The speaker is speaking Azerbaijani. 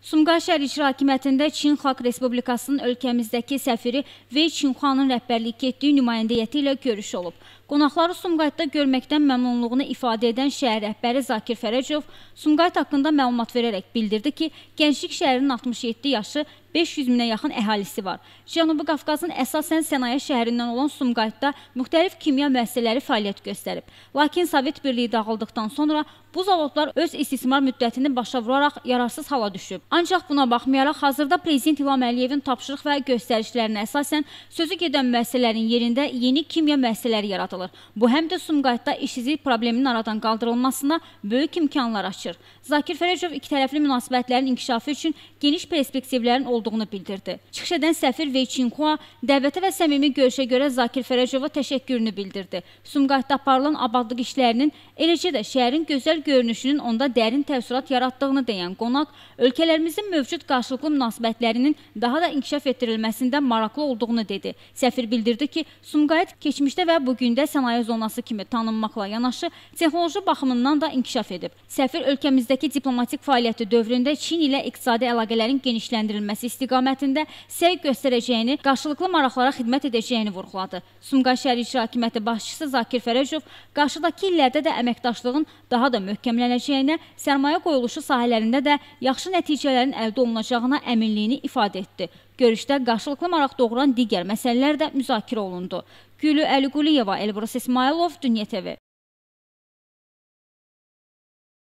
Sumqayıt şəhər icra hakimiyyətində Çin Xalq Respublikasının ölkəmizdəki səfiri Vey Çinxuanın rəhbərlik etdiyi nümayəndə heyəti ilə görüş olub. Qonaqları Sumqayıtda görməkdən məmnunluğunu ifadə edən şəhər rəhbəri Zakir Fərəcov Sumqayıt haqqında məlumat verərək bildirdi ki, Gənclik şəhərinin 67 yaşı, 500 minə yaxın əhalisi var. Cənubi Qafqazın əsasən sənaye şəhərindən olan Sumqayıtda müxtəlif kimya müəssisələri fəaliyyət göstərib. Lakin Sovet Birliyi dağıldıqdan sonra bu zavodlar öz istismar müddətini başa vuraraq yararsız hala düşüb. Ancaq buna baxmayaraq, hazırda Prezident İlham Əliyevin tapşırıq və göstərişlərinə əsasən sözü gedən müəssisələrin yerində yeni kimya müəssisələri yaradılır. Bu həm də Sumqayıtda işsizlik probleminin aradan qaldırılmasına böyük imkanlar açır. Zakir Fərəcov ikitərəfli münasibətlərin inkişafı üçün geniş perspektivlərin olduğunu bildirdi. Çıxış edən səfir Vey Çinxua dəvətə və səmimi görüşə görə Zakir Fərəcova təşəkkürünü bildirdi. Sumqayıtda aparılan abadlıq işlərinin, eləcə də şəhərin gözəl görünüşünün onda dərin təəssürat yaratdığını deyən qonaq, ölkələrimizin mövcud qarşılıqlı münasibətlərinin daha da inkişaf etdirilməsində maraqlı olduğunu dedi. Səfir bildirdi ki, Sumqayıt keçmişdə və bugündə sənaye zonası kimi tanınmaqla yanaşı, texnoloji baxımından da inkişaf edib. Səfir ölkəmizdəki diplomatik fəaliyyəti dövründə Çin ilə iqtisadi əlaqələrin genişləndirilməsi istiqamətində səy göstərəcəyini, qarşılıqlı maraqlara xidmət edəcəyini vurğuladı. Sumqayıt şəhər icra hakimiyyəti başçısı Zakir Fərəcov qarşıdakı illərdə də əməkdaşlığın daha da möhkəmlənəcəyinə, sərmayə qoyuluşu sahələrində də yaxşı nəticələrin əldə olunacağına əminliyini ifadə etdi. Görüşdə qarşılıqlı maraq doğuran digər məsələlər də müzakirə olundu. Gülü Əliquliyeva, Elbrus İsmailov, Dünya TV.